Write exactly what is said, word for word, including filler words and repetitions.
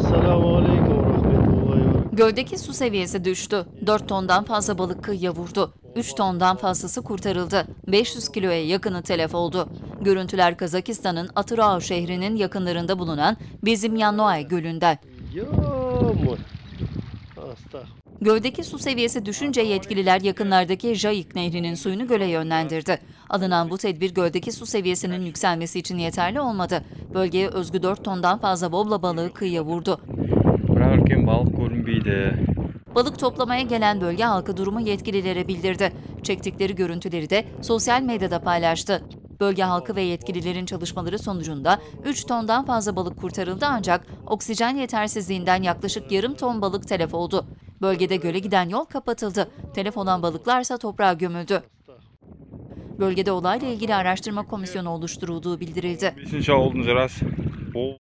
Esselamu Aleyküm ve Rahmetullahi ve Berekatuhu. Göldeki su seviyesi düştü. dört tondan fazla balık kıyıya vurdu. üç tondan fazlası kurtarıldı. beş yüz kiloya yakını telef oldu. Görüntüler Kazakistan'ın Atırau şehrinin yakınlarında bulunan Bezimyannoay Gölü'nden. Yağmur. Hasta. Göldeki su seviyesi düşünce yetkililer yakınlardaki Jayik Nehri'nin suyunu göle yönlendirdi. Alınan bu tedbir göldeki su seviyesinin yükselmesi için yeterli olmadı. Bölgeye özgü dört tondan fazla bobla balığı kıyıya vurdu. Bırakırken balık görünmeydi. Balık toplamaya gelen bölge halkı durumu yetkililere bildirdi. Çektikleri görüntüleri de sosyal medyada paylaştı. Bölge halkı ve yetkililerin çalışmaları sonucunda üç tondan fazla balık kurtarıldı ancak oksijen yetersizliğinden yaklaşık yarım ton balık telef oldu. Bölgede göle giden yol kapatıldı. Telef olan balıklarsa toprağa gömüldü. Bölgede olayla ilgili araştırma komisyonu oluşturulduğu bildirildi. beşinci oldunuz herhalde.